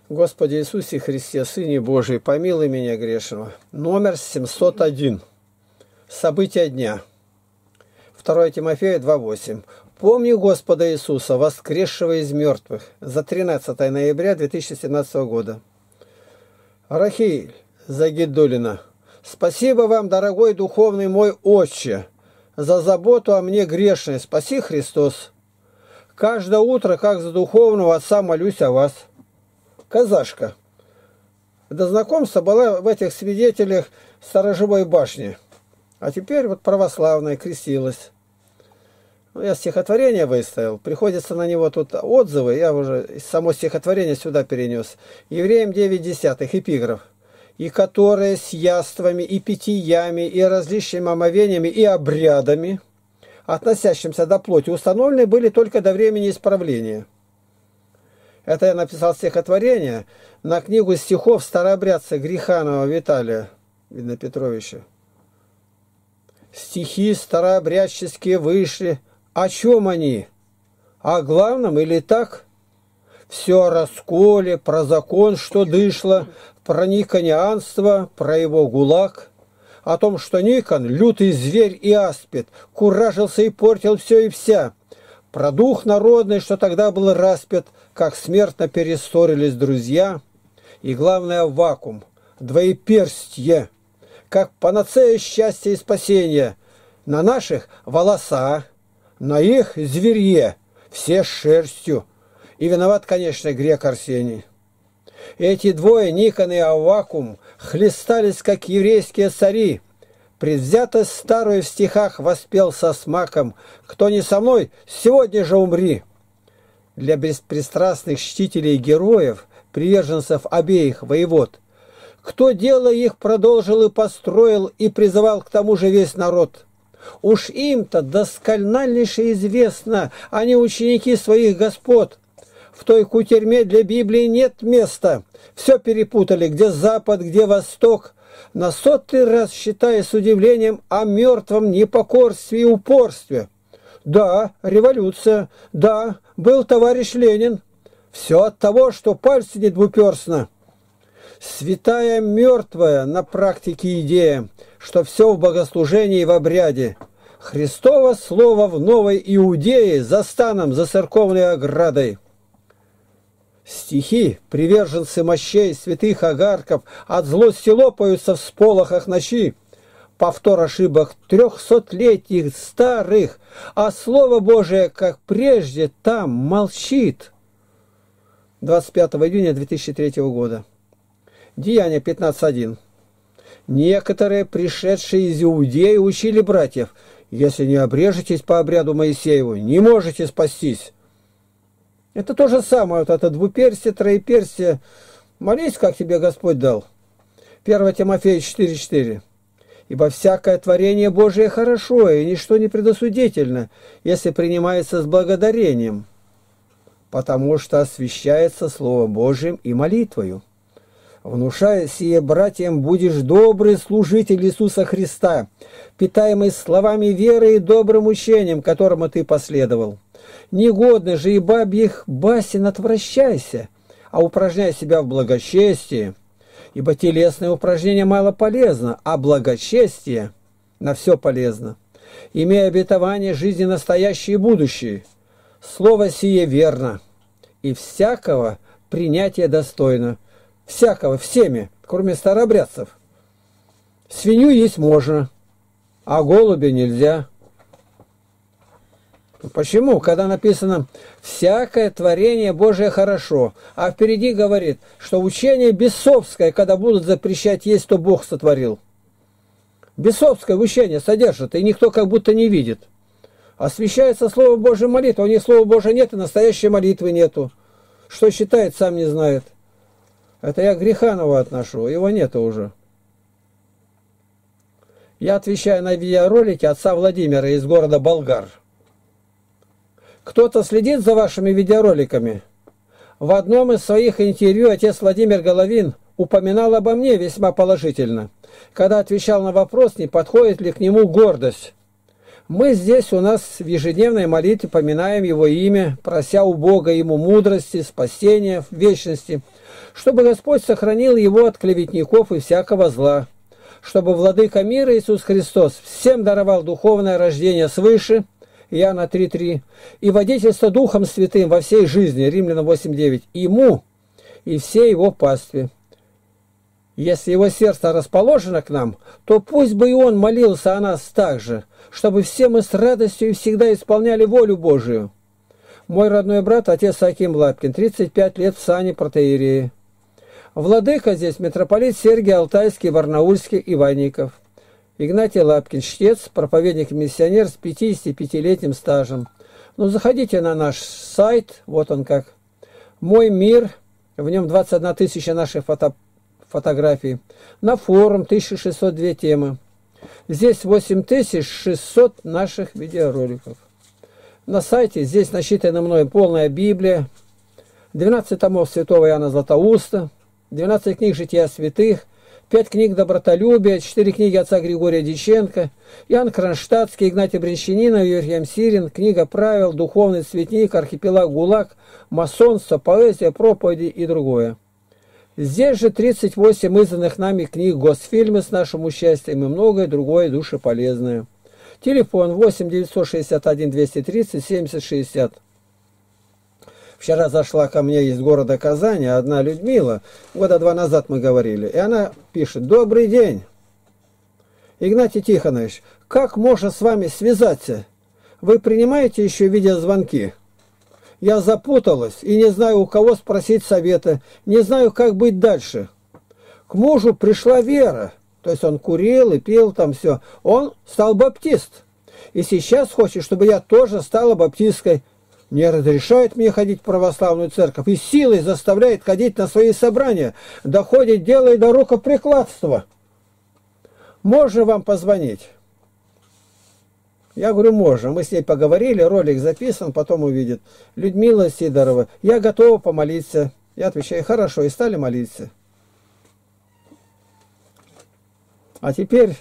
Господи Иисусе Христе, Сыне Божий, помилуй меня грешного. Номер 701. События дня. 2 Тимофея 2:8. Помни Господа Иисуса, воскресшего из мертвых, за 13 ноября 2017 года. Рахиль Загидулина. Спасибо вам, дорогой духовный мой отче, за заботу о мне грешной. Спаси Христос. Каждое утро, как за духовного отца, молюсь о вас. Казашка. До знакомства была в этих свидетелях сторожевой башни. А теперь вот православная, крестилась. Ну, я стихотворение выставил. Приходится на него тут отзывы. Я уже само стихотворение сюда перенес. Евреям 9:10, эпиграф. И которые с яствами, и питьями, и различными омовениями, и обрядами, относящимся до плоти, установлены были только до времени исправления. Это я написал стихотворение на книгу стихов старообрядца Гриханова Виталия, видно, Петровича. Стихи старообрядческие вышли. О чем они? О главном или так? Все о расколе, про закон, что дышло, про никонианство, про его гулаг. О том, что Никон, лютый зверь и аспид, куражился и портил все и вся. Про дух народный, что тогда был распят, как смертно перессорились друзья. И главное, вакуум, двоеперстье, как панацея счастья и спасения. На наших волоса, на их зверье, все с шерстью. И виноват, конечно, грек Арсений. Эти двое, Никон и Аввакум, хлестались, как еврейские цари. Предвзятость старую в стихах воспел со смаком. Кто не со мной, сегодня же умри. Для беспристрастных чтителей героев, приверженцев обеих воевод, кто дело их продолжил и построил, и призывал к тому же весь народ. Уж им-то доскональнейше известно, они ученики своих господ. В той кутерьме для Библии нет места. Все перепутали, где Запад, где Восток. На 100-й раз считая с удивлением о мертвом непокорстве и упорстве. Да, революция, да, был товарищ Ленин. Все от того, что пальцы не двуперстно. Святая мертвая на практике идея, что все в богослужении и в обряде. Христово слово в новой Иудее за станом, за церковной оградой. Стихи, приверженцы мощей святых огарков, от злости лопаются в сполохах ночи. Повтор ошибок 300-летних старых, а Слово Божие, как прежде, там молчит. 25 июня 2003 года. Деяния 15:1. Некоторые, пришедшие из Иудеи, учили братьев: если не обрежетесь по обряду Моисееву, не можете спастись. Это то же самое, вот это двуперстие, троеперстие. Молись, как тебе Господь дал. 1 Тимофея 4:4. Ибо всякое творение Божие хорошо, и ничто не предосудительно, если принимается с благодарением, потому что освящается Словом Божиим и молитвою. Внушая сие братьям, будешь добрый служитель Иисуса Христа, питаемый словами веры и добрым учением, которому ты последовал. Негодно же и бабьих басен отвращайся, а упражняй себя в благочестии, ибо телесное упражнение мало полезно, а благочестие на все полезно, имея обетование жизни настоящей и будущей. Слово сие верно, и всякого принятия достойно. Всякого, всеми, кроме старообрядцев. Свинью есть можно, а голубя нельзя. Почему? Когда написано «всякое творение Божие хорошо», а впереди говорит, что учение бесовское, когда будут запрещать есть, то Бог сотворил. Бесовское учение содержит, и никто как будто не видит. Освящается Слово Божие молитва, у них Слова Божия нет, и настоящей молитвы нету. Что считает, сам не знает. Это я к Гриханову отношу, его нету уже. Я отвечаю на видеоролике отца Владимира из города Болгар. Кто-то следит за вашими видеороликами? В одном из своих интервью отец Владимир Головин упоминал обо мне весьма положительно, когда отвечал на вопрос, не подходит ли к нему гордость. Мы здесь у нас в ежедневной молитве поминаем Его имя, прося у Бога Ему мудрости, спасения в вечности, чтобы Господь сохранил Его от клеветников и всякого зла, чтобы Владыка мира Иисус Христос всем даровал духовное рождение свыше, Иоанна 3:3, и водительство Духом Святым во всей жизни, Римлянам 8:9, Ему и всей Его пастве. Если Его сердце расположено к нам, то пусть бы и Он молился о нас так же, чтобы все мы с радостью и всегда исполняли волю Божию. Мой родной брат, отец Аким Лапкин, 35 лет в сане протоиерея. Владыка здесь митрополит Сергий Алтайский, Барнаульский, Иванников. Игнатий Лапкин, чтец, проповедник-миссионер с 55-летним стажем. Ну, заходите на наш сайт, вот он как. Мой мир, в нем 21 тысяча наших фотографий. На форум 1602 темы. Здесь 8600 наших видеороликов. На сайте здесь насчитана мной полная Библия, 12 томов святого Иоанна Златоуста, 12 книг жития святых, 5 книг добротолюбия, 4 книги отца Григория Дьяченко, Иоанн Кронштадтский, Игнатий Брянщанинов, Юрий Сирин, книга правил, духовный цветник, архипелаг ГУЛАГ, масонство, поэзия, проповеди и другое. Здесь же 38 изданных нами книг, госфильмы с нашим участием и многое другое душеполезное. Телефон 8 961 230 70 60. Вчера зашла ко мне из города Казани одна Людмила, года 2 назад мы говорили, и она пишет: «Добрый день, Игнатий Тихонович, как можно с вами связаться? Вы принимаете еще видеозвонки? Я запуталась и не знаю, у кого спросить совета, не знаю, как быть дальше. К мужу пришла вера, то есть он курил и пил там все, он стал баптист, и сейчас хочет, чтобы я тоже стала баптисткой. Не разрешает мне ходить в православную церковь и силой заставляет ходить на свои собрания, доходит дело и до рукоприкладства. Можно вам позвонить?» Я говорю: можно. Мы с ней поговорили, ролик записан, потом увидит. Людмила Сидорова: я готова помолиться. Я отвечаю: хорошо, и стали молиться. А теперь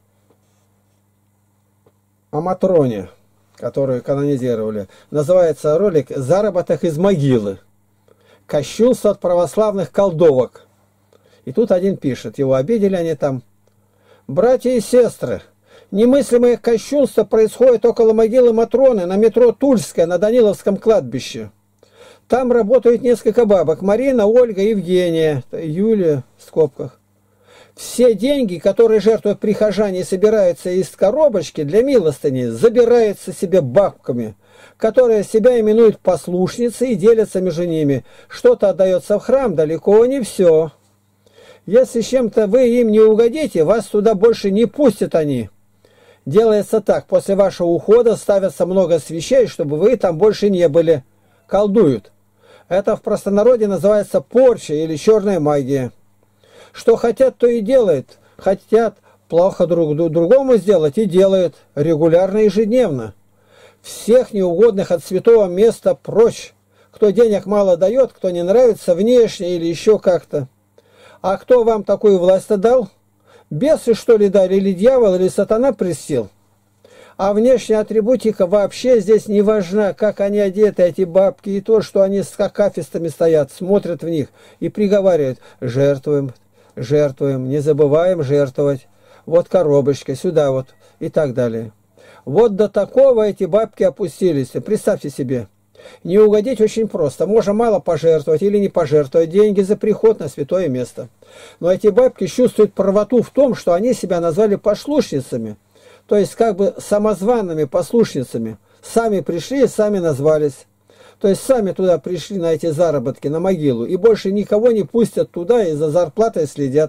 о Матроне, которую канонизировали. Называется ролик «Заработок из могилы. Кощунство от православных колдовок». И тут один пишет, его обидели они там: «Братья и сестры, немыслимое кощунство происходит около могилы Матроны на метро Тульская на Даниловском кладбище. Там работают несколько бабок: Марина, Ольга, Евгения, Юлия в скобках. Все деньги, которые жертвуют прихожане и собираются из коробочки для милостыни, забираются себе бабками, которые себя именуют послушницей и делятся между ними. Что-то отдается в храм, далеко не все. Если чем-то вы им не угодите, вас туда больше не пустят они. Делается так: после вашего ухода ставятся много свечей, чтобы вы там больше не были. Колдуют. Это в простонародье называется порча или черная магия. Что хотят, то и делают. Хотят плохо друг другому сделать и делают регулярно, ежедневно. Всех неугодных от святого места прочь. Кто денег мало дает, кто не нравится внешне или еще как-то. А кто вам такую власть-то дал? Бесы, что ли, дали, или дьявол, или сатана прельстил? А внешняя атрибутика вообще здесь не важна, как они одеты, эти бабки, и то, что они с акафистами стоят, смотрят в них и приговаривают: жертвуем, жертвуем, не забываем жертвовать. Вот коробочка, сюда вот, и так далее. Вот до такого эти бабки опустились. Представьте себе. Не угодить очень просто. Можно мало пожертвовать или не пожертвовать деньги за приход на святое место. Но эти бабки чувствуют правоту в том, что они себя назвали послушницами. То есть как бы самозваными послушницами. Сами пришли, сами назвались. То есть сами туда пришли на эти заработки, на могилу. И больше никого не пустят туда и за зарплатой следят.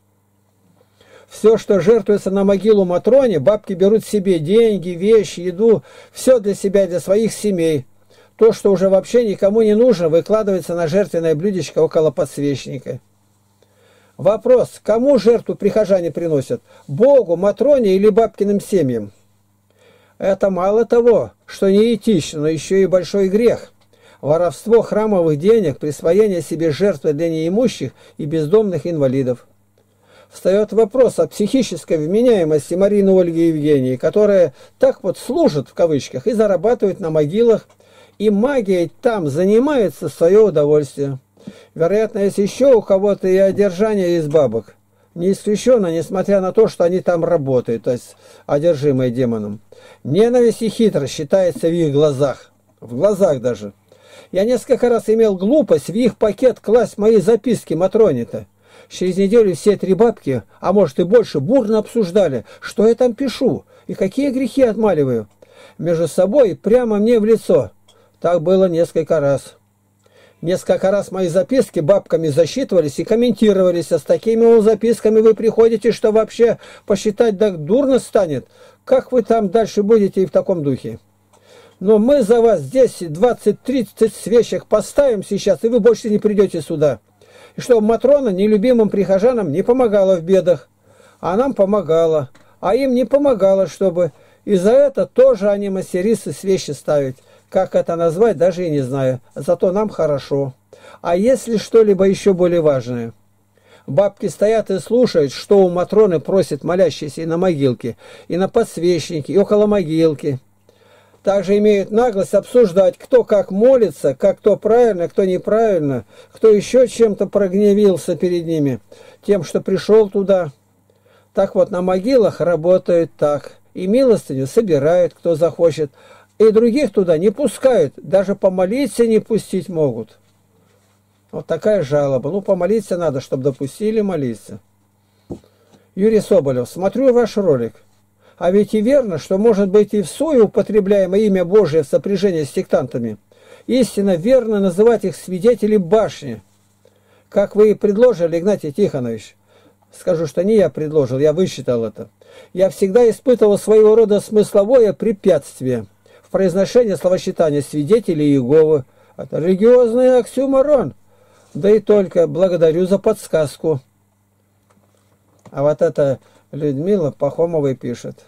Все, что жертвуется на могилу Матроне, бабки берут себе деньги, вещи, еду. Все для себя, для своих семей. То, что уже вообще никому не нужно, выкладывается на жертвенное блюдечко около подсвечника. Вопрос: кому жертву прихожане приносят? Богу, Матроне или бабкиным семьям? Это мало того, что неэтично, но еще и большой грех. Воровство храмовых денег, присвоение себе жертвы для неимущих и бездомных инвалидов. Встает вопрос о психической вменяемости Марины Ольги и Евгении, которые так вот служат, в кавычках, и зарабатывают на могилах, и магией там занимается в свое удовольствие. Вероятно, есть еще у кого-то и одержание из бабок. Не исключено, несмотря на то, что они там работают, то есть одержимые демоном. Ненависть и хитрость считается в их глазах. В глазах даже. Я несколько раз имел глупость в их пакет класть мои записки Матроне-то. Через неделю все 3 бабки, а может и больше, бурно обсуждали, что я там пишу и какие грехи отмаливаю. Между собой прямо мне в лицо. Так было несколько раз. Несколько раз мои записки бабками засчитывались и комментировались, а с такими записками вы приходите, что вообще посчитать так дурно станет. Как вы там дальше будете и в таком духе? Но мы за вас здесь 20-30 свечек поставим сейчас, и вы больше не придете сюда. И чтобы Матрона нелюбимым прихожанам не помогала в бедах, а нам помогала, а им не помогала, чтобы... И за это тоже они мастерицы свечи ставить. Как это назвать, даже и не знаю. Зато нам хорошо. А если что-либо еще более важное? Бабки стоят и слушают, что у Матроны просит молящиеся и на могилке, и на подсвечнике, и около могилки. Также имеют наглость обсуждать, кто как молится, как кто правильно, кто неправильно, кто еще чем-то прогневился перед ними, тем, что пришел туда. Так вот, на могилах работают так. И милостыню собирают, кто захочет, и других туда не пускают, даже помолиться не пустить могут. Вот такая жалоба. Ну, помолиться надо, чтобы допустили молиться. Юрий Соболев, смотрю ваш ролик. А ведь и верно, что может быть и в суе употребляемое имя Божие в сопряжении с сектантами. Истинно верно называть их свидетелей башни. Как вы и предложили, Игнатий Тихонович. Скажу, что не я предложил, я высчитал это. Я всегда испытывал своего рода смысловое препятствие в произношении словосчитания свидетелей Иеговы. Это религиозный оксюморон. Да и только благодарю за подсказку. А вот это Людмила Пахомова пишет.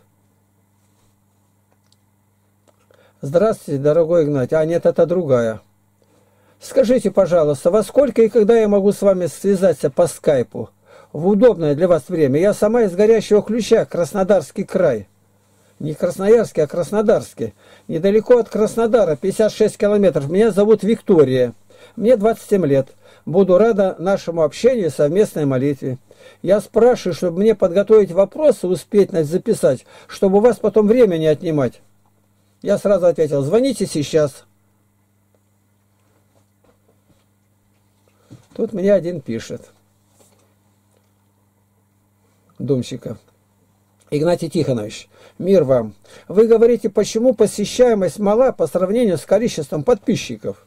Здравствуйте, дорогой Игнатий. А нет, это другая. Скажите, пожалуйста, во сколько и когда я могу с вами связаться по скайпу? В удобное для вас время. Я сама из Горящего Ключа, Краснодарский край. Не Красноярский, а Краснодарский. Недалеко от Краснодара, 56 километров. Меня зовут Виктория. Мне 27 лет. Буду рада нашему общению и совместной молитве. Я спрашиваю, чтобы мне подготовить вопросы, успеть записать, чтобы у вас потом время не отнимать. Я сразу ответил, звоните сейчас. Тут мне один пишет. Думщиков. Игнатий Тихонович, мир вам. Вы говорите, почему посещаемость мала по сравнению с количеством подписчиков?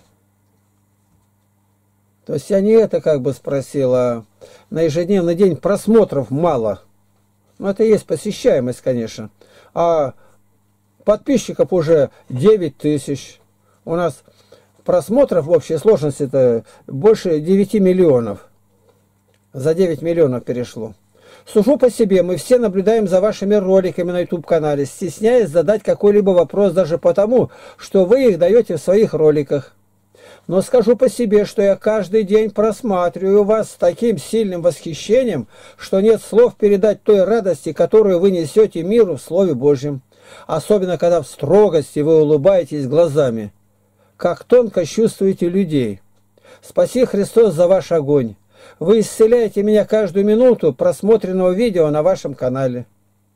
То есть я не это как бы спросил, а на ежедневный день просмотров мало. Ну, это и есть посещаемость, конечно. А подписчиков уже 9 тысяч. У нас просмотров в общей сложности это больше 9 миллионов. За 9 миллионов перешло. Сужу по себе, мы все наблюдаем за вашими роликами на YouTube-канале, стесняясь задать какой-либо вопрос даже потому, что вы их даете в своих роликах. Но скажу по себе, что я каждый день просматриваю вас с таким сильным восхищением, что нет слов передать той радости, которую вы несете миру в Слове Божьем. Особенно, когда в строгости вы улыбаетесь глазами. Как тонко чувствуете людей. Спаси Христос за ваш огонь. Вы исцеляете меня каждую минуту просмотренного видео на вашем канале.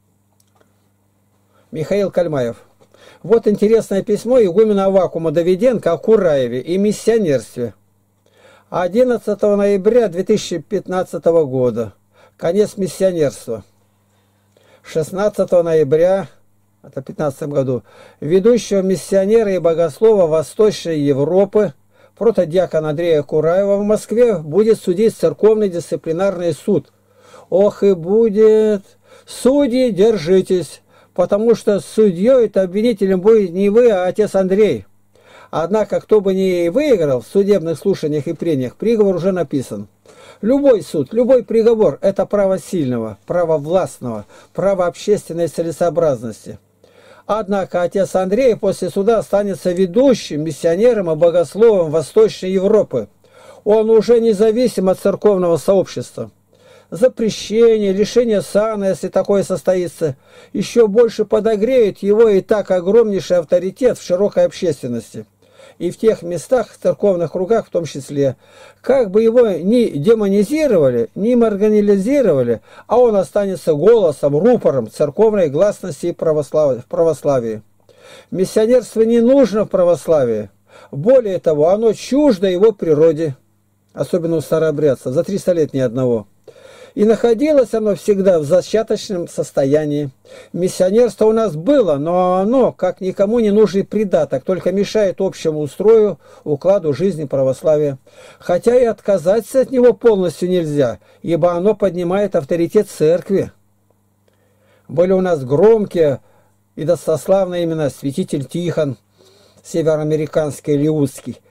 Михаил Кальмаев. Вот интересное письмо игумена Аввакума Давиденко о Кураеве и миссионерстве. 11 ноября 2015 года. Конец миссионерства. 16 ноября, это в 2015 году, ведущего миссионера и богослова Восточной Европы, протодиакона Андрея Кураева в Москве будет судить церковный дисциплинарный суд. Ох и будет! Судьи, держитесь! Потому что судьей-то обвинителем будет не вы, а отец Андрей. Однако, кто бы ни выиграл в судебных слушаниях и прениях, приговор уже написан. Любой суд, любой приговор – это право сильного, право властного, право общественной целесообразности. Однако отец Андрей после суда останется ведущим миссионером и богословом Восточной Европы. Он уже независим от церковного сообщества. запрещение, лишение сана, если такое состоится, еще больше подогреет его и так огромнейший авторитет в широкой общественности. И в тех местах, в церковных кругах в том числе, как бы его ни демонизировали, ни маргинализировали, а он останется голосом, рупором церковной гласности и в православии. Миссионерство не нужно в православии. Более того, оно чуждо его природе, особенно у старообрядцев, за 300 лет ни одного. И находилось оно всегда в зачаточном состоянии. Миссионерство у нас было, но оно, как никому не нужный придаток, только мешает общему устрою, укладу жизни православия. Хотя и отказаться от него полностью нельзя, ибо оно поднимает авторитет церкви. Были у нас громкие и достославные имена: святитель Тихон, североамериканский, Леутский,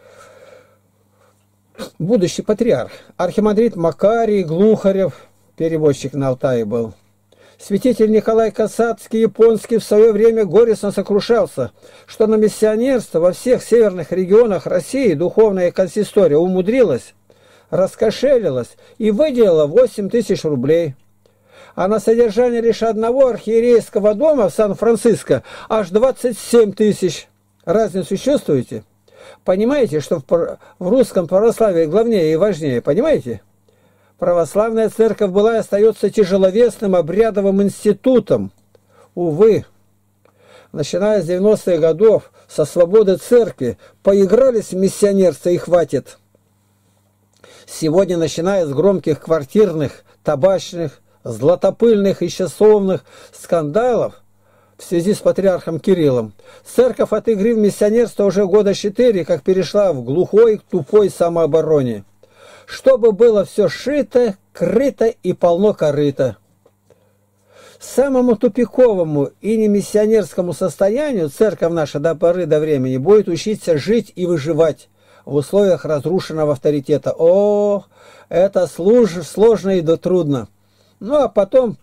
будущий патриарх, архимандрит Макарий Глухарев, переводчик на Алтае был. Святитель Николай Касацкий, японский, в свое время горестно сокрушался, что на миссионерство во всех северных регионах России духовная консистория умудрилась, раскошелилась и выделила 8000 рублей. А на содержание лишь одного архиерейского дома в Сан-Франциско аж 27 000. Разницу чувствуете? Понимаете, что в русском православии главнее и важнее? Понимаете? Православная церковь была и остается тяжеловесным обрядовым институтом. Увы, начиная с 90-х годов, со свободы церкви, поигрались в миссионерство и хватит. Сегодня, начиная с громких квартирных, табачных, златопыльных и часовных скандалов в связи с патриархом Кириллом, церковь от игры в миссионерство уже года 4, как перешла в глухой, тупой самообороне. Чтобы было все шито, крыто и полно корыто. Самому тупиковому и не миссионерскому состоянию церковь наша до поры до времени будет учиться жить и выживать в условиях разрушенного авторитета. О, это сложно и трудно. Ну а потом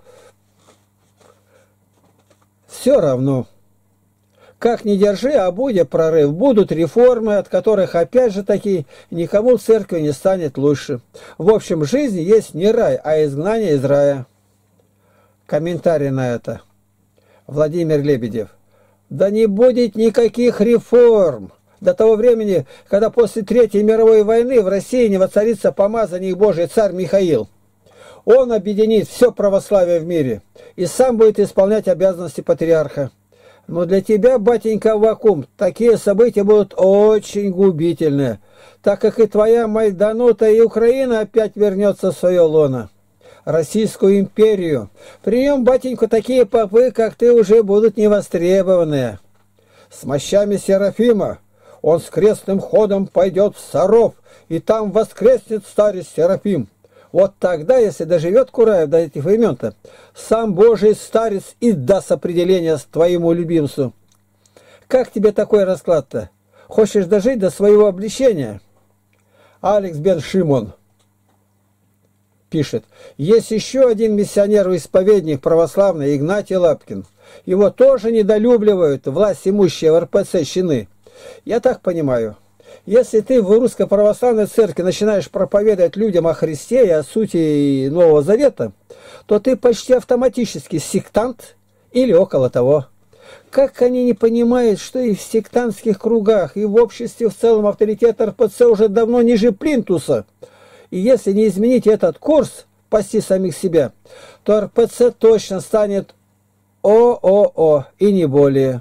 все равно. Как ни держи, а будет прорыв, будут реформы, от которых опять же таки никому в церкви не станет лучше. В общем, жизнь есть не рай, а изгнание из рая. Комментарий на это. Владимир Лебедев. Да не будет никаких реформ до того времени, когда после Третьей мировой войны в России не воцарится помазанник Божий царь Михаил. Он объединит все православие в мире и сам будет исполнять обязанности патриарха. Но для тебя, батенька Аввакум, такие события будут очень губительные, так как и твоя Майданута и Украина опять вернется в свое лоно, Российскую империю. Прием, батенька, такие попы, как ты, уже будут невостребованные. С мощами Серафима он с крестным ходом пойдет в Саров, и там воскреснет старец Серафим. Вот тогда, если доживет Кураев до этих времен-то, сам Божий старец и даст определение твоему любимцу. Как тебе такой расклад-то? Хочешь дожить до своего обличения? Алекс Бен Шимон пишет. Есть еще один миссионер-исповедник православный, Игнатий Лапкин. Его тоже недолюбливают власть имущие в РПЦ чины. Я так понимаю. Если ты в Русской Православной Церкви начинаешь проповедовать людям о Христе и о сути Нового Завета, то ты почти автоматически сектант или около того. Как они не понимают, что и в сектантских кругах, и в обществе в целом авторитет РПЦ уже давно ниже плинтуса. И если не изменить этот курс, спасти самих себя, то РПЦ точно станет ООО и не более.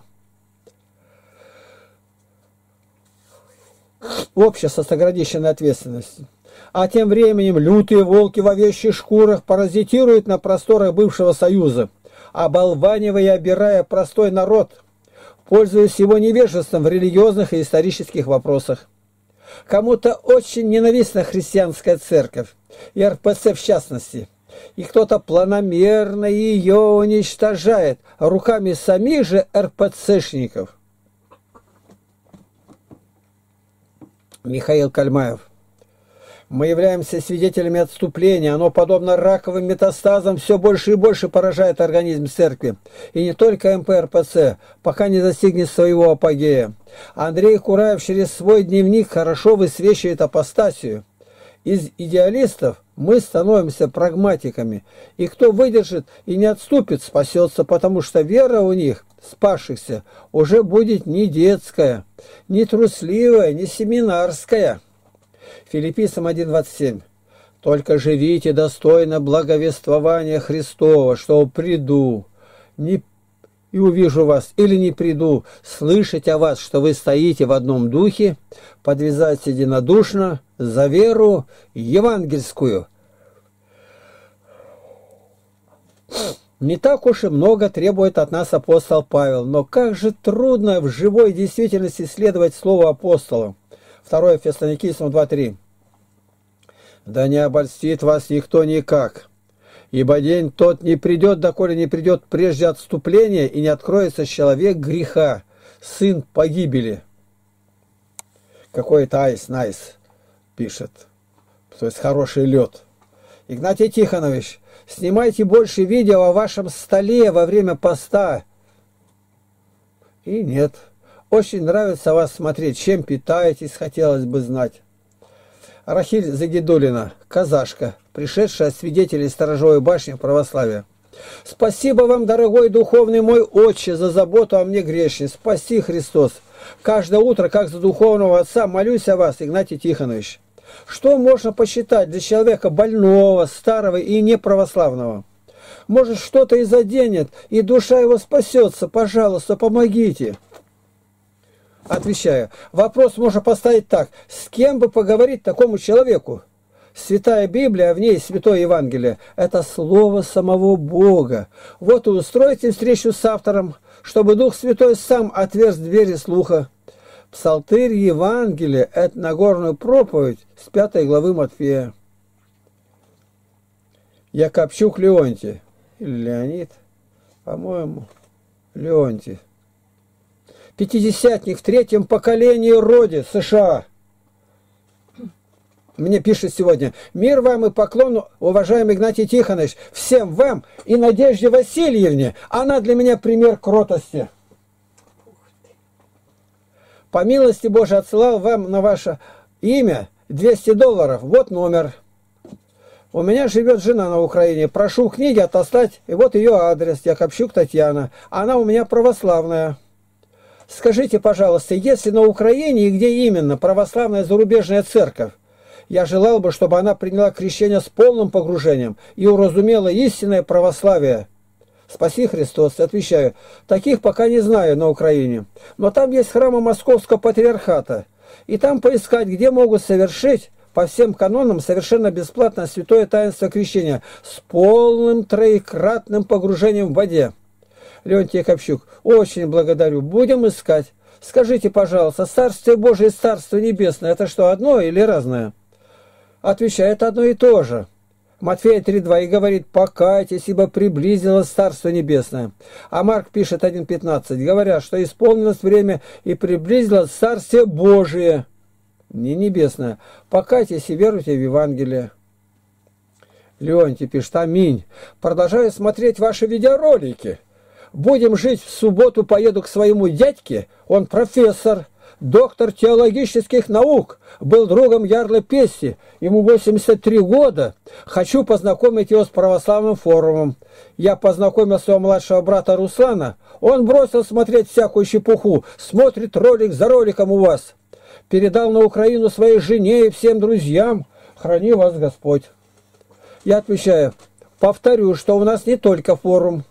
Общество с ограниченной ответственностью. А тем временем лютые волки в овечьих шкурах паразитируют на просторах бывшего Союза, оболванивая и обирая простой народ, пользуясь его невежеством в религиозных и исторических вопросах. Кому-то очень ненавистна христианская церковь, и РПЦ в частности, и кто-то планомерно ее уничтожает руками самих же РПЦшников. Михаил Кальмаев. Мы являемся свидетелями отступления. Оно, подобно раковым метастазам, все больше и больше поражает организм церкви. И не только МП-РПЦ, пока не достигнет своего апогея. Андрей Кураев через свой дневник хорошо высвечивает апостасию. Из идеалистов Мы становимся прагматиками, и кто выдержит и не отступит, спасется, потому что вера у них, спасшихся, уже будет не детская, не трусливая, не семинарская. Филиппийцам 1:27. Только живите достойно благовествования Христова, что приду, и увижу вас, или не приду, слышать о вас, что вы стоите в одном духе, подвязать единодушно за веру евангельскую. Не так уж и много требует от нас апостол Павел, но как же трудно в живой действительности следовать слову апостола. 2 Фессалоникийцам 2:3. Да не обольстит вас никто никак. Ибо день тот не придет, доколе не придет прежде отступления, и не откроется человек греха, сын погибели. Какой-то айс-найс пишет, то есть хороший лед. Игнатий Тихонович, снимайте больше видео о вашем столе во время поста. И нет, очень нравится вас смотреть, чем питаетесь, хотелось бы знать. Рахиль Загидулина, казашка, пришедшая от свидетелей сторожевой башни православия. Спасибо вам, дорогой духовный мой отче, за заботу о мне грешной. Спаси, Христос. Каждое утро, как за духовного отца, молюсь о вас, Игнатий Тихонович. Что можно посчитать для человека больного, старого и неправославного? Может, что-то и заденет, и душа его спасется. Пожалуйста, помогите. Отвечаю, вопрос можно поставить так. С кем бы поговорить такому человеку? Святая Библия, а в ней Святое Евангелие – это слово самого Бога. Вот и устройте встречу с автором, чтобы Дух Святой сам отверз двери слуха. Псалтырь Евангелия – это Нагорную проповедь с 5 главы Матфея. Якопчук Леонтий. Или Леонид, по-моему, Леонтий. Пятидесятник в 3-м поколении роде США. Мне пишет сегодня: мир вам и поклон, уважаемый Игнатий Тихонович, всем вам и Надежде Васильевне. Она для меня пример кротости. По милости Божией отсылал вам на ваше имя $200. Вот номер. У меня живет жена на Украине. Прошу книги отослать. И вот ее адрес. Якопчук Татьяна. Она у меня православная. Скажите, пожалуйста, если на Украине и где именно православная зарубежная церковь, я желал бы, чтобы она приняла крещение с полным погружением и уразумела истинное православие. Спаси Христос. Отвечаю, таких пока не знаю на Украине. Но там есть храмы Московского патриархата. И там поискать, где могут совершить по всем канонам совершенно бесплатно святое таинство крещения с полным троекратным погружением в воде. Леонтий Якопчук, очень благодарю. Будем искать. Скажите, пожалуйста, Царствие Божие и Царство Небесное, это что, одно или разное? Отвечаю, это одно и то же. Матфея 3:2 и говорит, покайтесь, ибо приблизилось Царство Небесное. А Марк пишет 1:15, говоря, что исполнилось время и приблизилось Царствие Божие, не небесное. Покайтесь и веруйте в Евангелие. Леонтий пишет, аминь. Продолжаю смотреть ваши видеоролики. Будем жить, в субботу поеду к своему дядьке, он профессор, доктор теологических наук, был другом Ярла Песси, ему 83 года. Хочу познакомить его с православным форумом. Я познакомил своего младшего брата Руслана, он бросил смотреть всякую чепуху, смотрит ролик за роликом у вас. Передал на Украину своей жене и всем друзьям, храни вас Господь. Я отвечаю, повторю, что у нас не только форум.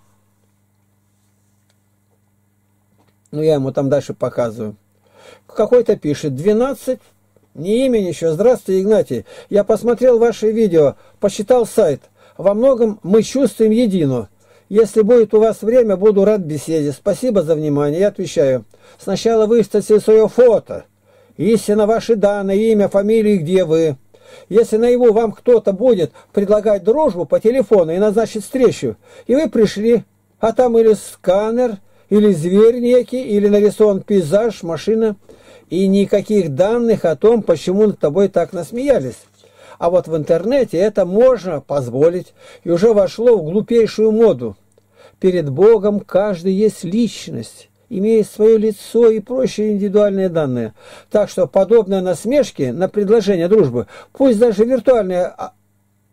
Ну, я ему там дальше показываю. Какой-то пишет, 12, не имя еще. Здравствуйте, Игнатий. Я посмотрел ваши видео, посчитал сайт. Во многом мы чувствуем едино. Если будет у вас время, буду рад беседе. Спасибо за внимание. Я отвечаю. Сначала выставьте свое фото. Истинно ваши данные, имя, фамилия, где вы. Если наяву вам кто-то будет предлагать дружбу по телефону и назначить встречу, и вы пришли, а там или сканер, или зверь некий, или нарисован пейзаж, машина, и никаких данных о том, почему над тобой так насмеялись. А вот в интернете это можно позволить, и уже вошло в глупейшую моду. Перед Богом каждый есть личность, имеет свое лицо и прочие индивидуальные данные. Так что подобные насмешки на предложение дружбы, пусть даже виртуальные,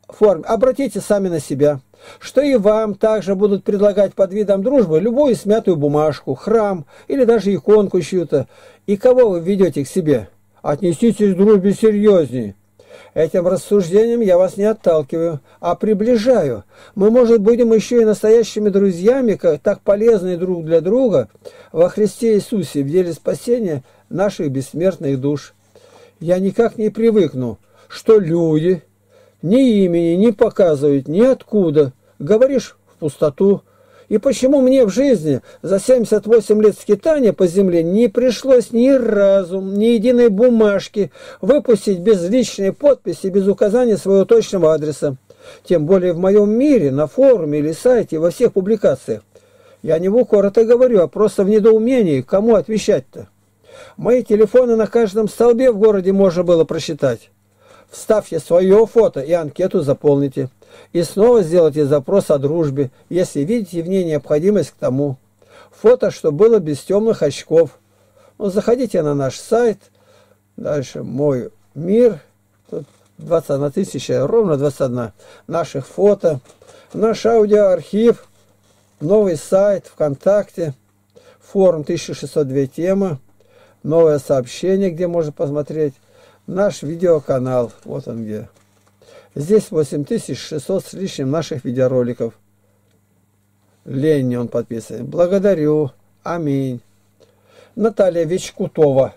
форме, обратите сами на себя, что и вам также будут предлагать под видом дружбы любую смятую бумажку, храм или даже иконку чью-то. И кого вы ведете к себе? Отнеситесь к дружбе серьезнее. Этим рассуждением я вас не отталкиваю, а приближаю. Мы, может, будем еще и настоящими друзьями, так полезные друг для друга во Христе Иисусе в деле спасения наших бессмертных душ. Я никак не привыкну, что люди ни имени не показывают, ниоткуда. Говоришь в пустоту. И почему мне в жизни за 78 лет скитания по земле не пришлось ни разу, ни единой бумажки выпустить без личной подписи, без указания своего точного адреса? Тем более в моем мире, на форуме или сайте, во всех публикациях. Я не в укор это говорю, а просто в недоумении, кому отвечать-то? Мои телефоны на каждом столбе в городе можно было просчитать. Вставьте свое фото и анкету заполните. И снова сделайте запрос о дружбе, если видите в ней необходимость к тому. Фото, что было без темных очков. Ну, заходите на наш сайт. Дальше мой мир. Тут 21 тысяча, ровно 21 наших фото. Наш аудиоархив. Новый сайт ВКонтакте. Форум 1602 темы. Новое сообщение, где можно посмотреть. Наш видеоканал. Вот он где. Здесь 8600 с лишним наших видеороликов. Ленни он подписан. Благодарю. Аминь. Наталья Вечкутова.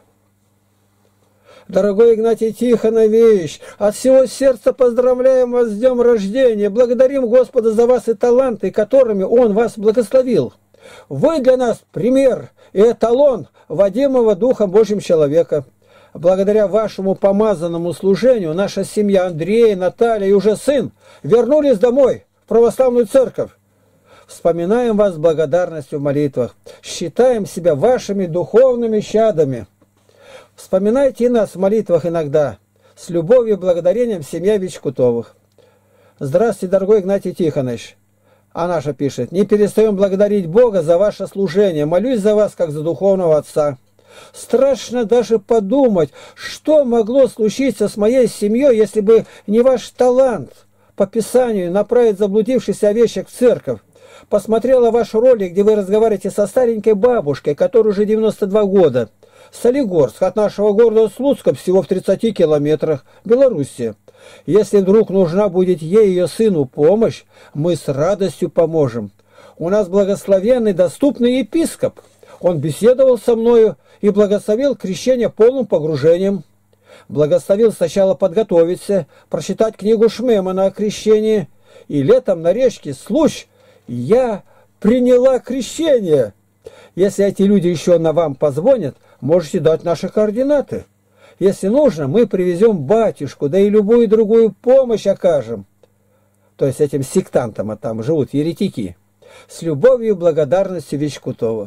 Дорогой Игнатий Тихонович, от всего сердца поздравляем вас с днем рождения. Благодарим Господа за вас и таланты, которыми Он вас благословил. Вы для нас пример и эталон водимого Духом Божьим человека. Благодаря вашему помазанному служению наша семья Андрей, Наталья и уже сын вернулись домой, в православную церковь. Вспоминаем вас с благодарностью в молитвах. Считаем себя вашими духовными чадами. Вспоминайте и нас в молитвах иногда. С любовью и благодарением семья Вечкутовых. Здравствуйте, дорогой Игнатий Тихонович. Она же пишет: не перестаем благодарить Бога за ваше служение. Молюсь за вас, как за духовного отца. Страшно даже подумать, что могло случиться с моей семьей, если бы не ваш талант по Писанию направить заблудившихся овечек в церковь. Посмотрела ваш ролик, где вы разговариваете со старенькой бабушкой, которой уже 92 года. Солигорск, от нашего города Слуцка всего в 30 километрах, Белоруссия. Если вдруг нужна будет ей и ее сыну помощь, мы с радостью поможем. У нас благословенный, доступный епископ. Он беседовал со мною и благословил крещение полным погружением. Благословил сначала подготовиться, прочитать книгу Шмемана о крещении. И летом на речке Случ я приняла крещение. Если эти люди еще на вам позвонят, можете дать наши координаты. Если нужно, мы привезем батюшку, да и любую другую помощь окажем. То есть этим сектантам, а там живут еретики. С любовью и благодарностью Вечкутова.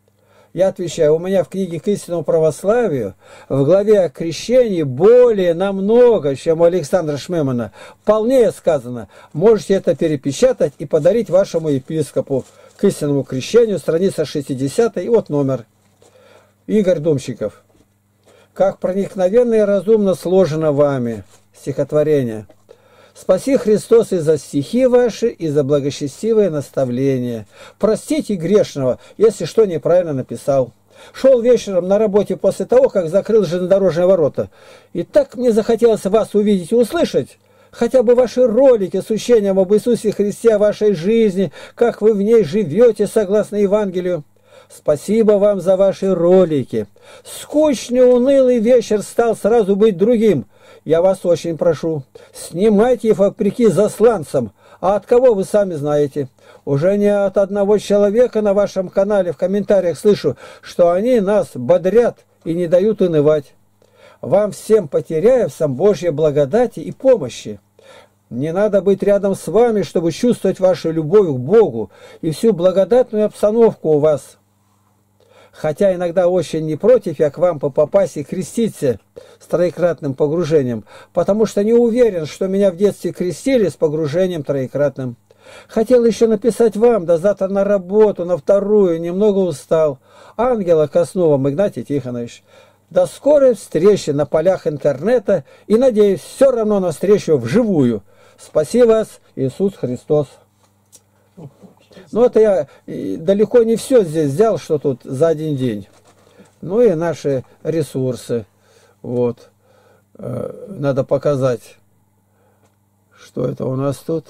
Я отвечаю, у меня в книге «К истинному православию» в главе о крещении более намного, чем у Александра Шмемана. Полнее сказано. Можете это перепечатать и подарить вашему епископу. «К истинному крещению», страница 60, и вот номер. Игорь Думщиков. Как проникновенно и разумно сложено вами. Стихотворение. Спаси Христос и за стихи ваши, и за благочестивое наставление. Простите грешного, если что неправильно написал. Шел вечером на работе после того, как закрыл железнодорожные ворота. И так мне захотелось вас увидеть и услышать. Хотя бы ваши ролики с учением об Иисусе Христе, о вашей жизни, как вы в ней живете согласно Евангелию. Спасибо вам за ваши ролики. Скучный, унылый вечер стал сразу быть другим. Я вас очень прошу, снимайте их вопреки засланцам. А от кого вы сами знаете? Уже не от одного человека на вашем канале в комментариях слышу, что они нас бодрят и не дают унывать. Вам всем потеряевцам Божьей благодати и помощи. Не надо быть рядом с вами, чтобы чувствовать вашу любовь к Богу и всю благодатную обстановку у вас. Хотя иногда очень не против я к вам попасть и креститься с троекратным погружением, потому что не уверен, что меня в детстве крестили с погружением троекратным. Хотел еще написать вам, да завтра на работу, на вторую, немного устал. Ангела косну вам, Игнатий Тихонович. До скорой встречи на полях интернета и, надеюсь, все равно на встречу вживую. Спаси вас, Иисус Христос. Ну, это я далеко не все здесь взял, что тут за один день. Ну и наши ресурсы. Вот. Надо показать, что это у нас тут.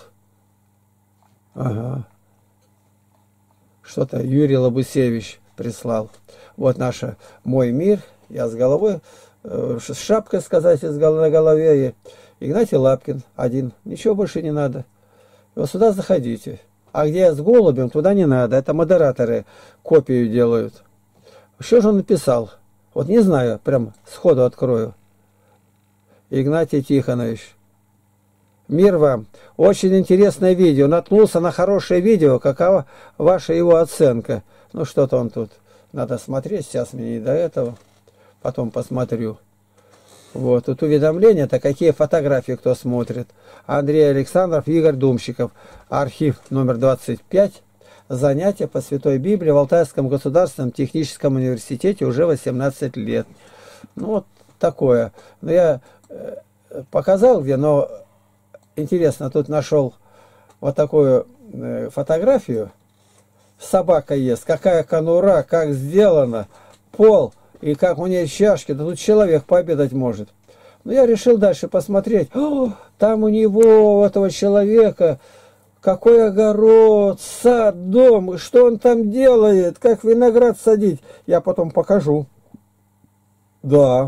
Ага. Что-то Юрий Лобусевич прислал. Вот наша «Мой мир». Я с головой, с шапкой, сказать, на голове. И Игнатий Лапкин один. Ничего больше не надо. Вот сюда заходите. А где я с голубем, туда не надо. Это модераторы копию делают. Что же он написал? Вот не знаю, прям сходу открою. Игнатий Тихонович. Мир вам. Очень интересное видео. Наткнулся на хорошее видео. Какова ваша его оценка? Ну, что-то он тут. Надо смотреть. Сейчас мне не до этого. Потом посмотрю. Вот. Тут уведомления-то, какие фотографии кто смотрит. Андрей Александров, Игорь Думщиков. Архив номер 25. Занятия по Святой Библии в Алтайском государственном техническом университете уже 18 лет. Ну, вот такое. Но я показал где, но интересно, тут нашел вот такую фотографию. Собака ест. Какая конура, как сделано. Пол. И как у нее чашки. Да тут человек пообедать может. Но я решил дальше посмотреть. О, там у него, у этого человека, какой огород, сад, дом. Что он там делает. Как виноград садить. Я потом покажу. Да.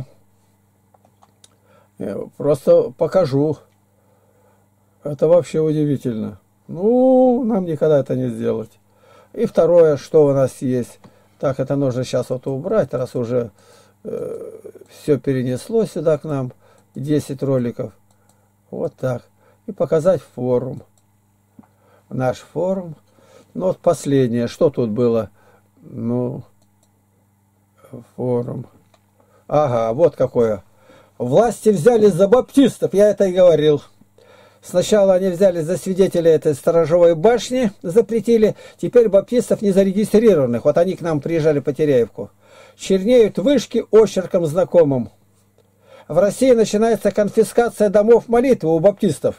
Я просто покажу. Это вообще удивительно. Ну, нам никогда это не сделать. И второе, что у нас есть. Так, это нужно сейчас вот убрать, раз уже все перенесло сюда к нам. 10 роликов. Вот так. И показать форум. Наш форум. Ну, вот последнее. Что тут было? Ну, форум. Ага, вот какое. Власти взялись за баптистов. Я это и говорил. Сначала они взяли за свидетелей этой сторожевой башни, запретили. Теперь баптистов незарегистрированных. Вот они к нам приезжали по Теряевку. Чернеют вышки очерком знакомым. В России начинается конфискация домов молитвы у баптистов.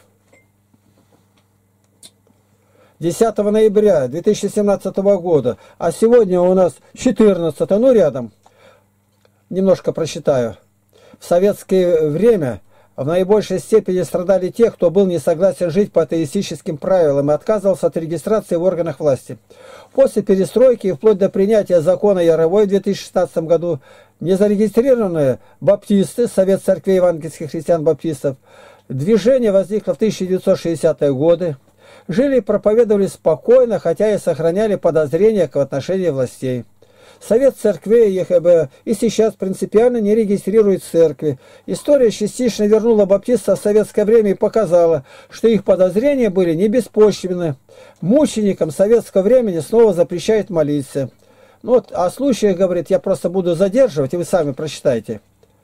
10 ноября 2017 года. А сегодня у нас 14, ну рядом. Немножко прочитаю. В советское время в наибольшей степени страдали те, кто был не согласен жить по атеистическим правилам и отказывался от регистрации в органах власти. После перестройки и вплоть до принятия закона Яровой в 2016 году незарегистрированные баптисты, Совет церквей евангельских христиан-баптистов, движение возникло в 1960-е годы, жили и проповедовали спокойно, хотя и сохраняли подозрения к отношению властей. Совет церквей ЕХБ и сейчас принципиально не регистрирует церкви. История частично вернула баптистов в советское время и показала, что их подозрения были не беспочвенны. Мученикам советского времени снова запрещают молиться. Ну вот о случаях, говорит, я просто буду задерживать, и вы сами прочитайте.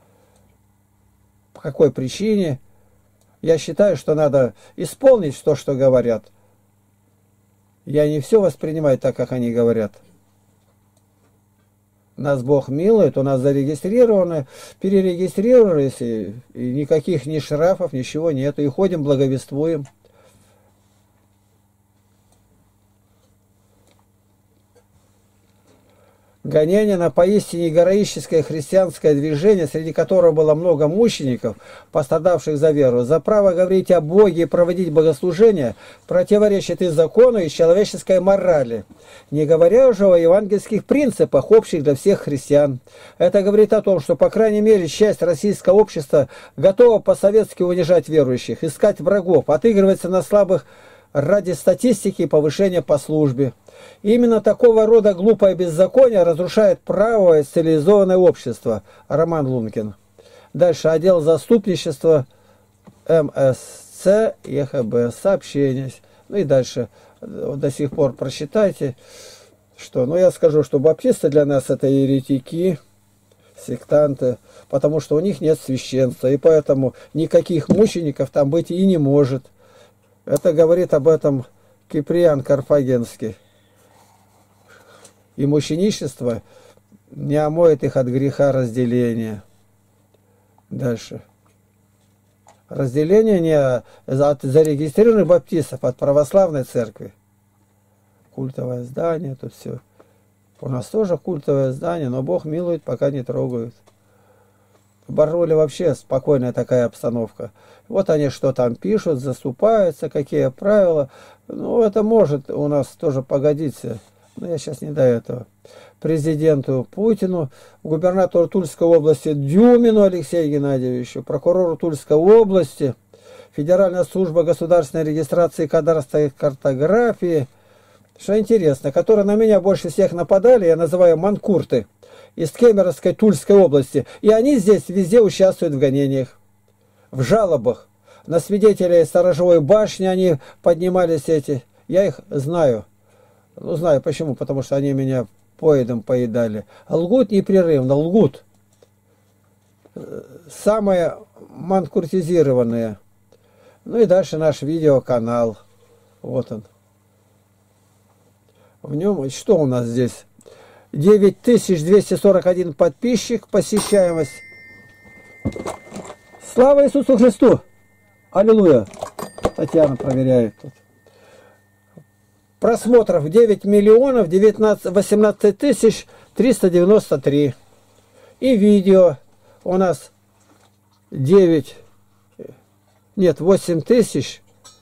По какой причине? Я считаю, что надо исполнить то, что говорят. Я не все воспринимаю так, как они говорят. Нас Бог милует, у нас зарегистрированы, перерегистрировались, и никаких ни штрафов, ничего нету. И ходим, благовествуем. Гонение на поистине героическое христианское движение, среди которого было много мучеников, пострадавших за веру, за право говорить о Боге и проводить богослужения, противоречит и закону, и человеческой морали, не говоря уже о евангельских принципах, общих для всех христиан. Это говорит о том, что, по крайней мере, часть российского общества готова по-советски унижать верующих, искать врагов, отыгрываться на слабых ради статистики и повышения по службе. Именно такого рода глупое беззаконие разрушает правое цивилизованное общество. Роман Лункин. Дальше отдел заступничества МСЦ ЕХБ. Сообщение. Ну и дальше до сих пор прочитайте, что. Ну я скажу, что баптисты для нас это еретики, сектанты, потому что у них нет священства, и поэтому никаких мучеников там быть и не может. Это говорит об этом Киприан Карфагенский. И мученичество не омоет их от греха разделения. Дальше. Разделение не от зарегистрированных баптистов, от православной церкви. Культовое здание, тут все. У нас тоже культовое здание, но Бог милует, пока не трогают. В Барнауле вообще спокойная такая обстановка. Вот они что там пишут, заступаются, какие правила. Ну, это может у нас тоже погодиться. Но я сейчас не до этого. Президенту Путину, губернатору Тульской области Дюмину Алексею Геннадьевичу, прокурору Тульской области, Федеральная служба государственной регистрации кадастра и картографии. Что интересно, которые на меня больше всех нападали, я называю манкурты, из Кемеровской Тульской области. И они здесь везде участвуют в гонениях, в жалобах. На свидетелей сторожевой башни они поднимались эти. Я их знаю. Ну, знаю почему, потому что они меня поедом поедали. Лгут непрерывно, лгут. Самые манкуртизированные. Ну и дальше наш видеоканал. Вот он. В нем, что у нас здесь? 9241 подписчик, посещаемость. Слава Иисусу Христу! Аллилуйя! Татьяна проверяет тут. Просмотров 9 миллионов 18 тысяч 393. И видео у нас 8 тысяч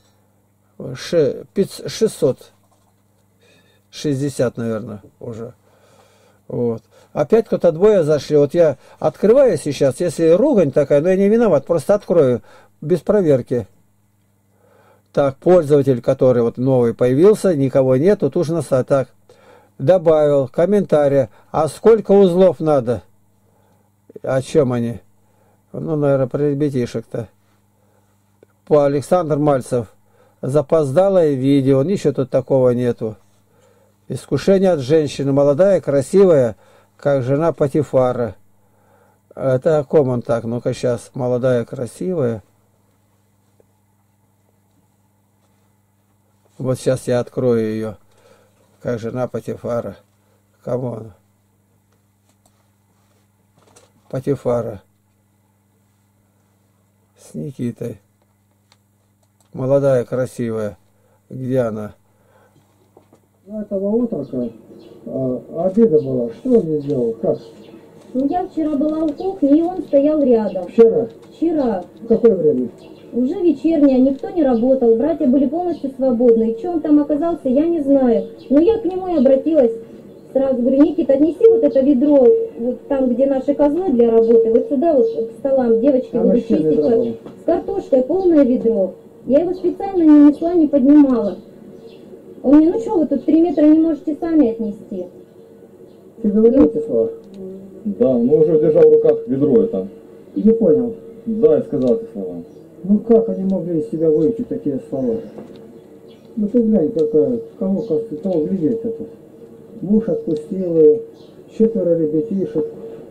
660, наверное, уже. Вот. Опять кто-то двое зашли. Вот я открываю сейчас, если ругань такая, но я не виноват, просто открою без проверки. Так, пользователь, который вот новый появился, никого нет, тут уж на сайт. Так, добавил комментарий. А сколько узлов надо? О чем они? Ну, наверное, про ребятишек-то. По Александр Мальцев. Запоздалое видео. Ничего тут такого нету. Искушение от женщины. Молодая, красивая, как жена Патифара. Это о ком он так? Ну-ка сейчас. Молодая, красивая. Вот сейчас я открою ее, как жена Патифара. Кому она? Патифара. С Никитой. Молодая, красивая. Где она? Ну, этого утрока обеда была. Что он не сделал? Как? Ну, я вчера была у кухни, и он стоял рядом. Вчера? Вчера. В какое время? Уже вечернее, никто не работал, братья были полностью свободны. И что он там оказался, я не знаю. Но я к нему и обратилась. Сразу говорю: Никита, отнеси вот это ведро, вот там, где наши козлы для работы, вот сюда вот к столам, девочки будут чистить. С картошкой полное ведро. Я его специально не несла, не поднимала. Он мне: ну что, вы тут 3 метра не можете сами отнести. Ты говорил эти слова? Да, но уже держал в руках ведро это. Не понял. Да, я сказал эти слова. Ну как они могли из себя выучить такие слова? Ну ты глянь, какая, кого глядеть это? Муж отпустил ее, 4 ребятишек.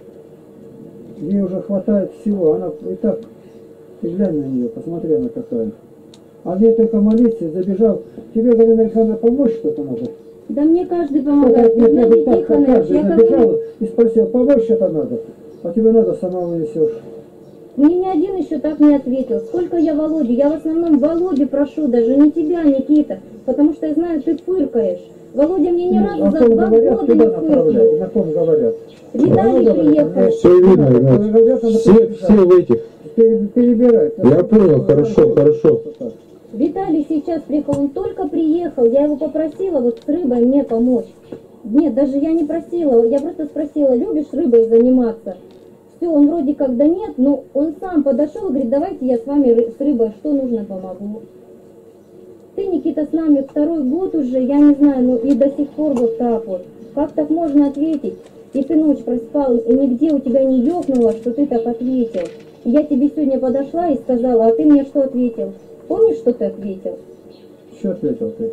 Ей уже хватает всего. Она и так, ты глянь на нее, посмотри, она какая. А мне только молиться, забежал. Тебе, Галина Александровна, помочь что-то надо? Да мне каждый помогает. Геннадий Тихонович, я забежал и спросил, помочь что-то надо. А тебе надо, сама унесешь. Мне ни один еще так не ответил. Сколько я Володе? Я в основном Володю прошу, даже не тебя, Никита. Потому что я знаю, ты фыркаешь. Володя мне ни разу за 2 года не фыркнул. На ком говорят? Виталий приехал. Все видно, ребят. Все в этих. Перебирай. Я понял, хорошо. Виталий сейчас приехал, он только приехал. Я его попросила вот с рыбой мне помочь. Нет, даже я не просила. Я просто спросила: любишь рыбой заниматься? Все, он вроде как да нет, но он сам подошел и говорит: давайте я с вами с рыбой, что нужно, помогу. Ты, Никита, с нами 2-й год уже, я не знаю, ну и до сих пор вот так вот. Как так можно ответить? И ты ночь проспал, и нигде у тебя не ёкнуло, что ты так ответил. И я тебе сегодня подошла и сказала: а ты мне что ответил? Помнишь, что ты ответил? Что ответил ты?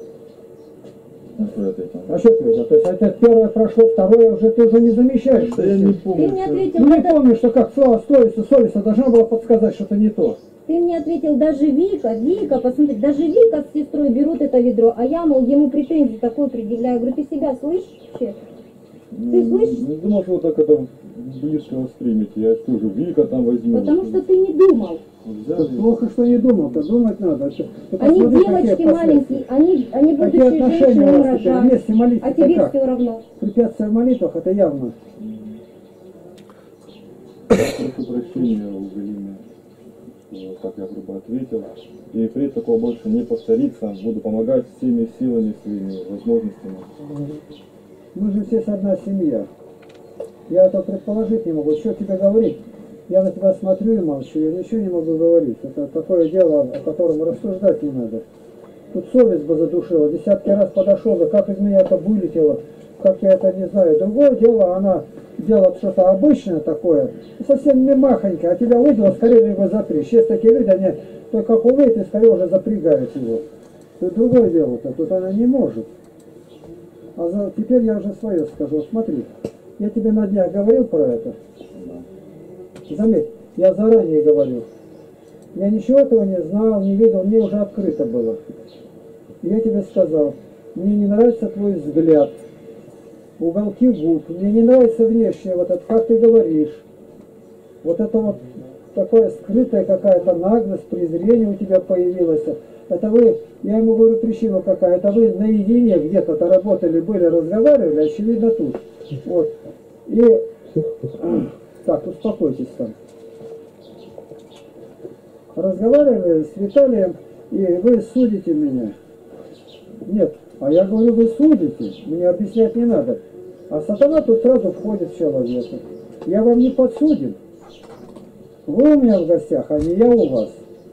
А что я ответил? А что ответил? То есть это 1-е прошло, 2-е уже ты уже не замечаешь. Да я не помню. Ты мне ответил, Ну не когда... помнишь, что как слово совесть должна была подсказать, что это не то. Ты мне ответил: даже Вика, посмотри, даже Вика с сестрой берут это ведро, а я, мол, ему претензии такой предъявляю. Говорю: ты себя слышишь? Ты слышишь? Не думал, что вы так это близко воспримете. Я скажу, Вика там возьму. Потому что ты не думал. Тут плохо, что не думал-то, думать надо. Ты Они посмотри, какие девочки последствия. маленькие, они будут Какие отношения женщины у вас теперь? рожать. Вместе молитесь, А тебе как? все равно. Препятствия в молитвах, это явно. Прошу прощения у Галины, что так я грубо ответил. И впредь такого больше не повторится. Буду помогать всеми силами, своими возможностями. Мы же все одна семья. Я это предположить не могу. Что тебе говорить? Я на тебя смотрю и молчу, я ничего не могу говорить. Это такое дело, о котором рассуждать не надо. Тут совесть бы задушила. Десятки раз подошел, да как из меня это вылетело, как я это не знаю. Другое дело, она делает что-то обычное такое, совсем не махонькое, а тебя увидела, скорее его запрячь. Есть такие люди, они только как увидят, и скорее уже запрягают его. Тут другое дело-то, тут она не может. Теперь я уже свое скажу. Смотри, я тебе на днях говорил про это. Заметь, я заранее говорю. Я ничего этого не знал, не видел, мне уже открыто было. Я тебе сказал, мне не нравится твой взгляд, уголки губ, мне не нравится внешне, вот это, как ты говоришь. Вот это вот такая скрытая какая-то наглость, презрение у тебя появилось. Это вы, я ему говорю, причину какая, это вы наедине где-то работали, были, разговаривали, очевидно тут. Вот. И так, успокойтесь там. Разговаривали с Виталием, и вы судите меня. Нет, а я говорю, вы судите, мне объяснять не надо. А сатана тут сразу входит в человека. Я вам не подсуден. Вы у меня в гостях, а не я у вас.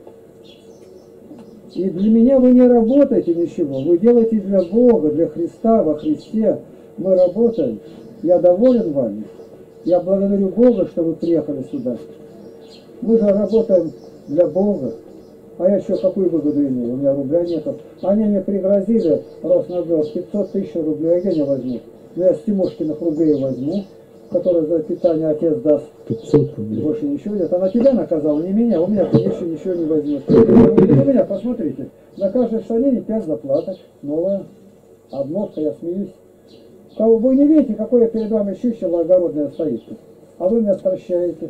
И для меня вы не работаете ничего, вы делаете для Бога, для Христа, во Христе. Мы работаем. Я доволен вами. Я благодарю Бога, что вы приехали сюда. Мы же работаем для Бога. А я еще какую выгоду имею? У меня рубля нету. Они мне пригрозили, Роснадзор, 500 тысяч рублей. А где не возьму? Но я с Тимошкиных рублей возьму, которые за питание отец даст. 500 рублей. Больше ничего нет. Она тебя наказала, не меня. У меня конечно ничего не возьмет. У меня, посмотрите, на каждой штанине 5 заплаток. Новая. Обновка, я смеюсь. Кого вы не видите, какое перед вами чучело огородное стоит. А вы меня прощаете.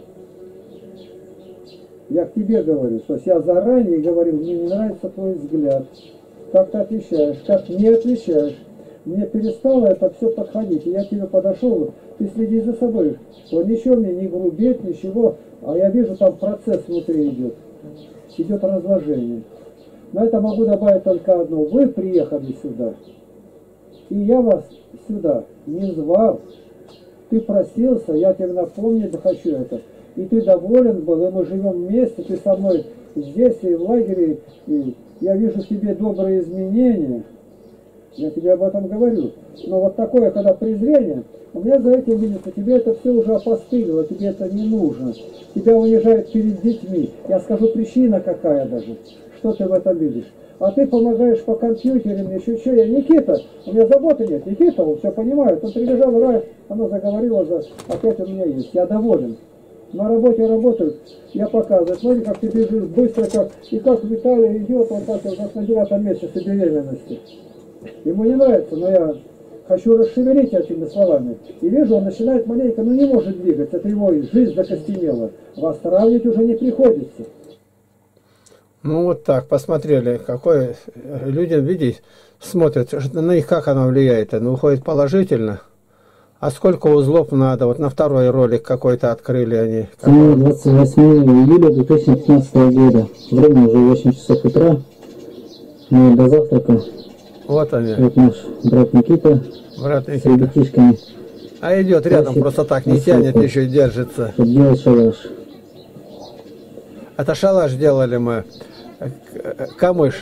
Я к тебе говорю, что я заранее говорил, мне не нравится твой взгляд. Как ты отвечаешь, как не отвечаешь. Мне перестало это все подходить. И я к тебе подошел, ты следи за собой. Вот ничего мне не грубеть, ничего. А я вижу, там процесс внутри идет. Идет разложение. На это могу добавить только одно. Вы приехали сюда. И я вас сюда не звал. Ты просился, я тебе напомнить хочу это. И ты доволен был, и мы живем вместе, ты со мной здесь и в лагере, и я вижу в тебе добрые изменения. Я тебе об этом говорю. Но вот такое, когда презрение, у меня за этим видится, тебе это все уже опостылило, тебе это не нужно. Тебя унижают перед детьми. Я скажу, причина какая даже. Что ты в этом видишь? А ты помогаешь по компьютерам, еще что, я Никита, у меня заботы нет, Никита, он все понимает, он прибежал, Рай, она заговорила, опять у меня есть, я доволен. На работе работают, я показываю, смотри, как ты бежишь быстро, как, и как Виталий идет, он так вот на 9 месяце беременности. Ему не нравится, но я хочу расшевелить этими словами. И вижу, он начинает маленько, но не может двигаться, это его жизнь закостенела. Вас сравнивать уже не приходится. Ну вот так, посмотрели, какое людям, видите, смотрят, на них как оно влияет, оно выходит положительно. А сколько узлов надо? Вот на второй ролик какой-то открыли они. 28 июля 2015 года. Время уже 8 часов утра. Мы до завтрака. Вот они. Вот наш брат Никита. Брат С Никита. ребятишками. А идет рядом, Тащит просто так не носилку. тянет, еще и держится. Чтобы делать шалаш. Это шалаш делали мы. Камыш.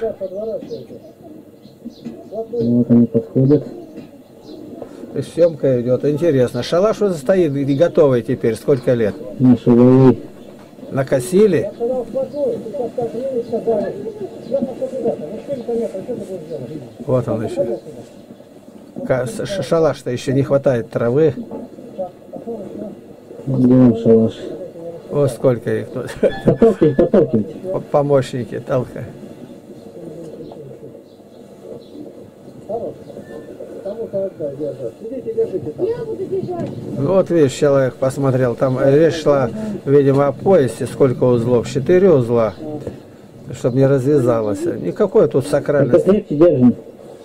Вот они подходят. Съемка идет. Интересно. Шалаш уже стоит и готовый теперь. Сколько лет? Наши валы. Накосили? Вот он еще. Шалаш-то еще не хватает травы. Делаем шалаш. Вот сколько их тут. Подталкивайте. Помощники толкают. Я буду держать. Вот видишь, человек посмотрел, там речь шла, видимо, о поясе, сколько узлов, 4 узла, чтобы не развязалось. Никакой тут сакральности. Покрепче держим.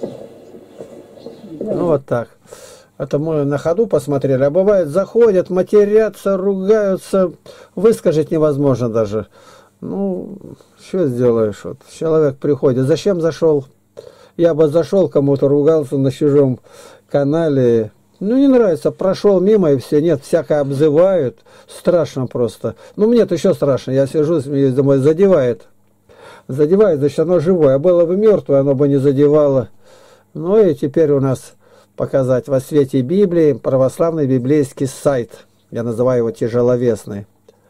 Ну вот так. Это мы на ходу посмотрели. А бывает, заходят, матерятся, ругаются, высказать невозможно даже. Ну, что сделаешь? Вот человек приходит. Зачем зашел? Я бы зашел, кому-то ругался на чужом канале. Ну, не нравится, прошел мимо и все. Нет, всякое обзывают. Страшно просто. Ну, мне-то еще страшно. Я сижу, смеюсь, думаю, задевает. Задевает, значит, оно живое. А было бы мертвое, оно бы не задевало. Ну, и теперь у нас показать во свете Библии православный библейский сайт. Я называю его тяжеловесный.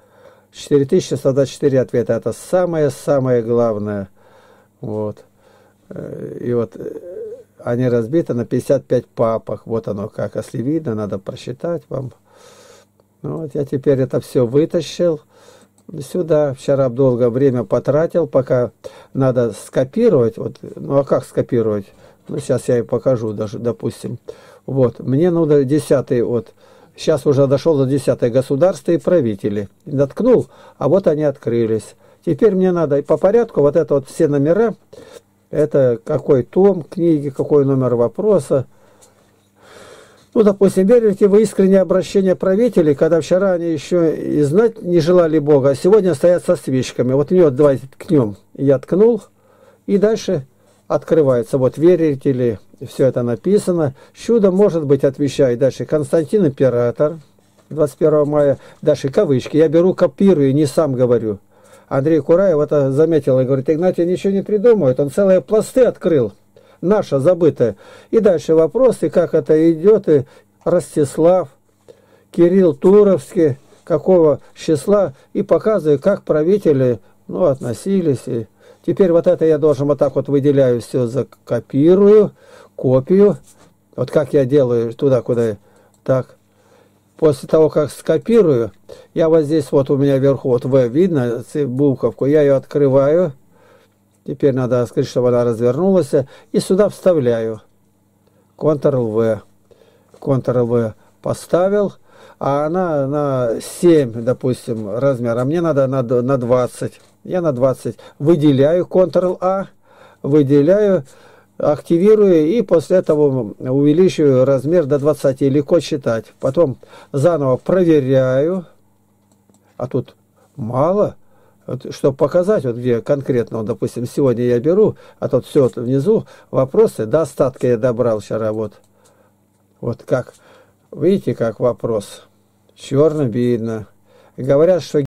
4124 ответа. Это самое-самое главное. Вот. И вот они разбиты на 55 папок. Вот оно как. Если видно, надо просчитать вам. Ну, вот я теперь это все вытащил сюда. Вчера долгое время потратил, пока надо скопировать. Вот. Ну, а как скопировать? Ну, сейчас я и покажу даже, допустим. Вот. Мне нужно 10-й вот. Сейчас уже дошел до 10-й государства и правители. Наткнул, а вот они открылись. Теперь мне надо по порядку вот это вот все номера. Это какой том книги, какой номер вопроса. Ну, допустим, верите вы искреннее обращение правителей, когда вчера они еще и знать не желали Бога, а сегодня стоят со свечками. Вот мне вот давайте ткнем. Я ткнул, и дальше открывается. Вот верите ли, все это написано. Чудо может быть, отвечает дальше Константин Император, 21 мая, дальше кавычки. Я беру, копирую, не сам говорю. Андрей Кураев это заметил и говорит, Игнатий ничего не придумывает, он целые пласты открыл, наше забытое. И дальше вопросы, как это идет, и Ростислав, Кирилл Туровский, какого числа, и показываю, как правители относились. И теперь вот это я должен вот так вот выделяю, все закопирую, копию, вот как я делаю туда, куда так. После того, как скопирую, я вот здесь вот у меня вверху, вот В видно, буковку, я ее открываю. Теперь надо сказать, чтобы она развернулась. И сюда вставляю. Ctrl-V. Ctrl-V поставил. А она на 7, допустим, размер. А мне надо на 20. Я на 20. Выделяю Ctrl-A. Выделяю, активирую и после этого увеличиваю размер до 20. Легко читать. Потом заново проверяю. А тут мало. Вот, чтобы показать, вот где конкретно, вот, допустим, сегодня я беру, а тут все вот внизу вопросы, до остатка я добрал вчера. Вот как, видите, как вопрос. Черно видно. Говорят, что